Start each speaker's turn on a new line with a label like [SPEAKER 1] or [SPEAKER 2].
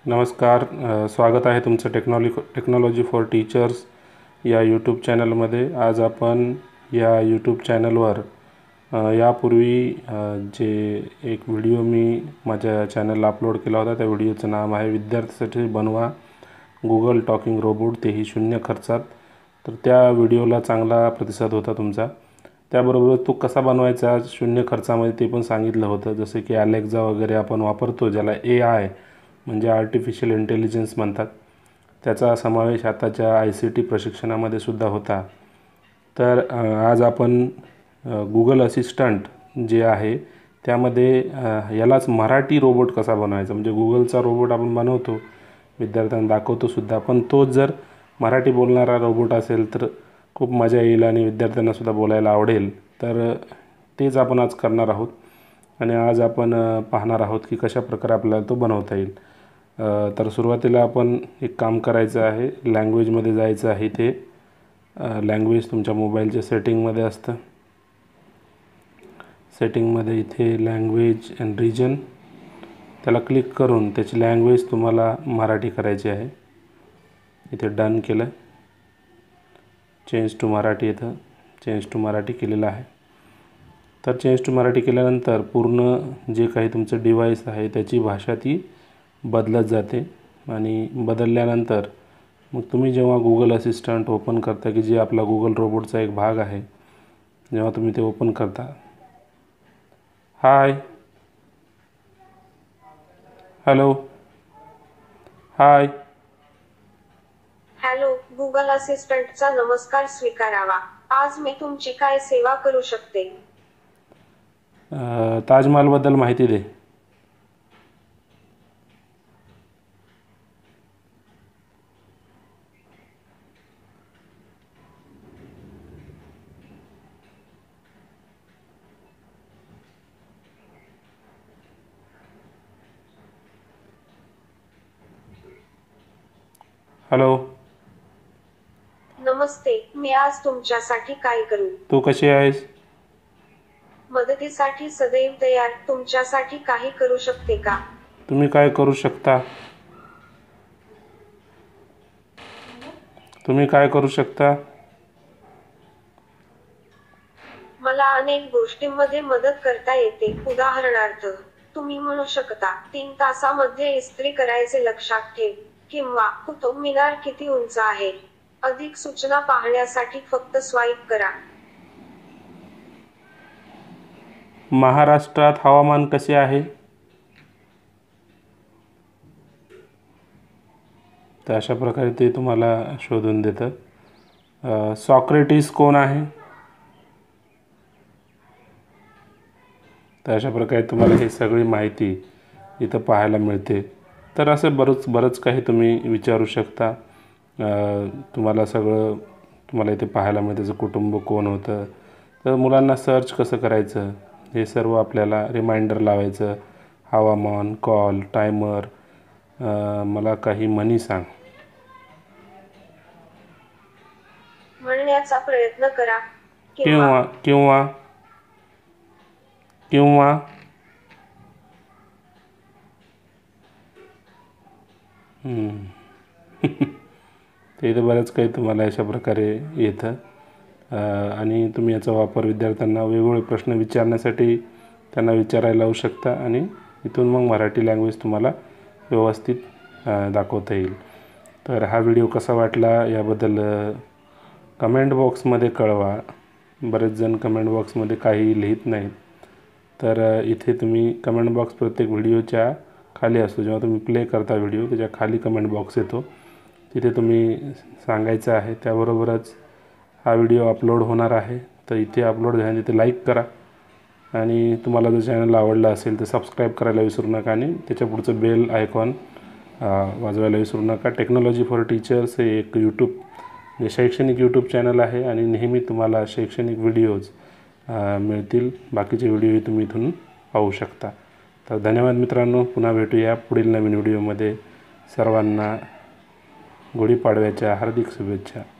[SPEAKER 1] नमस्कार. स्वागत आहे तुमचं टेक्नॉलॉजी फॉर टीचर्स या यूट्यूब चॅनलमध्ये. आज आपण या यूट्यूब चॅनलवर यापूर्वी जे एक व्हिडिओ मी माझ्या चॅनलला अपलोड केला होता, त्या व्हिडिओचं नाव आहे विद्यार्थ्यांसाठी बनवा गूगल टॉकिंग रोबोट, तेही शून्य खर्चात. तर त्या व्हिडिओला चांगला प्रतिसाद होता तुमचा. त्याबरोबर तो कसा बनवायचा शून्य खर्चामध्ये ते पण सांगितलं होतं. जसे की अलेक्सा वगैरे आपण वापरतो, ज्याला AI म्हणजे आर्टिफिशियल इंटेलिजन्स म्हणतात, त्याचा समावेश आताच्या ICT प्रशिक्षणामध्ये सुद्धा होता. तर आज आपण गूगल असिस्टंट जे आहे त्यामध्ये यालाच मराठी रोबोट कसा बनवायचा, म्हणजे गूगलचा रोबोट आपण बनवतो, विद्यार्थ्यांना दाखवतो सुद्धा, पण तोच जर मराठी बोलणारा रोबोट असेल तर खूप मजा येईल आणि विद्यार्थ्यांनासुद्धा बोलायला आवडेल. तर तेच आपण आज करणार आहोत आणि आज आपण पाहणार आहोत की कशा प्रकारे आपल्याला तो बनवता येईल. तर सुरुवातीला आपण एक काम करायचं आहे, लँग्वेजमध्ये जायचं आहे. ते लँग्वेज तुमच्या मोबाईलच्या सेटिंगमध्ये असतं. सेटिंगमध्ये इथे लँग्वेज अँड रिजन, त्याला क्लिक करून त्याची लँग्वेज तुम्हाला मराठी करायची आहे. इथे डन केलं. चेंज टू मराठी, इथं चेंज टू मराठी केलेलं आहे. तर चेंज टू मराठी केल्यानंतर पूर्ण जे काही तुमचं डिव्हाइस आहे त्याची भाषा ती बदलत जाते आणि बदलल्यानंतर मग तुम्ही जेव्हा गूगल असिस्टंट ओपन करता, की जे आपला गूगल रोबोटचा एक भाग आहे, जेव्हा तुम्ही ते ओपन करता, hi, hello, hi,
[SPEAKER 2] hello, Google असिस्टंटचा नमस्कार स्वीकारावा. आज मी तुमची काय सेवा करू शकते?
[SPEAKER 1] ताजमहालबद्दल माहिती दे. हॅलो,
[SPEAKER 2] नमस्ते, मी आज तुमच्यासाठी काय करू?
[SPEAKER 1] तू कशी आहेस?
[SPEAKER 2] मदतीसाठी सदैव तयार. तुमच्यासाठी काही करू शकते का?
[SPEAKER 1] तुम्ही काय करू शकता? तुम्ही काय करू शकता?
[SPEAKER 2] मला अनेक गोष्टींमध्ये मदत करता येते. उदाहरणार्थ, तुम्ही म्हणू शकता 3 तासामध्ये इस्त्री करायचे लक्षात ठेव, किंवा कुतुब मिनार किती उंच आहे. अधिक सूचना पाहण्यासाठी फक्त स्वाईप करा.
[SPEAKER 1] महाराष्ट्रात हवामान कसे आहे? तर अशा प्रकारे ते तुम्हाला शोधून देतं. सॉक्रेटिस कोण आहे? तर अशा प्रकारे तुम्हाला ही सगळी माहिती इथं पाहायला मिळते. तर असं बरंच काही तुम्ही विचारू शकता. तुम्हाला इथे पाहायला मिळतं. त्याचं कुटुंब कोण होतं, तर मुलांना सर्च कसं करायचं हे सर्व आपल्याला रिमाइंडर लावायचं. हवामान, कॉल, टायमर, मला काही म्हणी सांग,
[SPEAKER 2] म्हणण्याचा प्रयत्न करा,
[SPEAKER 1] किंवा किंवा किंवा ते इथं बरंच काही तुम्हाला अशा प्रकारे येतं. आणि तुम्ही याचा वापर विद्यार्थ्यांना वेगवेगळे प्रश्न विचारण्यासाठी त्यांना विचारायला लावू शकता आणि इथून मग मराठी लँग्वेज तुम्हाला व्यवस्थित दाखवता येईल. तर हा व्हिडिओ कसा वाटला याबद्दल कमेंट बॉक्समध्ये कळवा. बरेच जण कमेंट बॉक्समध्ये काही लिहित नाहीत. तर इथे तुम्ही कमेंट बॉक्स प्रत्येक व्हिडिओच्या खाली असतो. जेव्हा तुम्ही प्ले करता व्हिडिओ, त्याच्या खाली कमेंट बॉक्स येतो, तिथे तुम्ही सांगायचं आहे. त्याबरोबरच हा व्हिडिओ अपलोड होणार आहे, तर इथे अपलोड झाल्याने तिथे लाईक करा आणि तुम्हाला जर चॅनल आवडला असेल तर सबस्क्राईब करायला विसरू नका आणि त्याच्या पुढचं बेल आयकॉन वाजवायला विसरू नका. टेक्नॉलॉजी फॉर टीचर्स हे एक शैक्षणिक यूट्यूब चॅनल आहे आणि नेहमी तुम्हाला शैक्षणिक व्हिडिओज मिळतील. बाकीचे व्हिडिओही तुम्ही इथून पाहू शकता. तर धन्यवाद मित्रांनो. पुन्हा भेटूया पुढील नवीन व्हिडिओमध्ये. सर्वांना गुढीपाडव्याच्या हार्दिक शुभेच्छा.